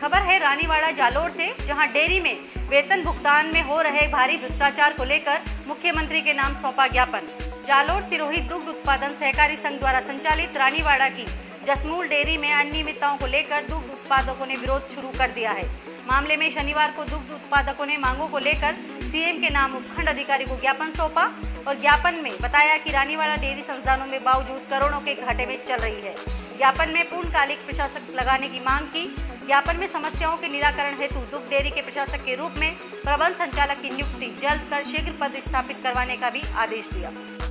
खबर है रानीवाड़ा जालोर से, जहां डेयरी में वेतन भुगतान में हो रहे भारी भ्रष्टाचार को लेकर मुख्यमंत्री के नाम सौंपा ज्ञापन। जालोर सिरोही दुग्ध उत्पादन सहकारी संघ द्वारा संचालित रानीवाड़ा की जसमूल डेयरी में अनियमितताओं को लेकर दुग्ध उत्पादकों ने विरोध शुरू कर दिया है। मामले में शनिवार को दुग्ध उत्पादकों ने मांगों को लेकर सीएम के नाम उपखंड अधिकारी को ज्ञापन सौंपा और ज्ञापन में बताया कि रानीवाड़ा डेयरी संस्थानों में बावजूद करोड़ों के घाटे में चल रही है। ज्ञापन में पूर्णकालिक प्रशासक लगाने की मांग की। ज्ञापन में समस्याओं के निराकरण हेतु दुग्ध डेयरी के प्रशासक के रूप में प्रबंध संचालक की नियुक्ति जल्द कर शीघ्र पद स्थापित करवाने का भी आदेश दिया।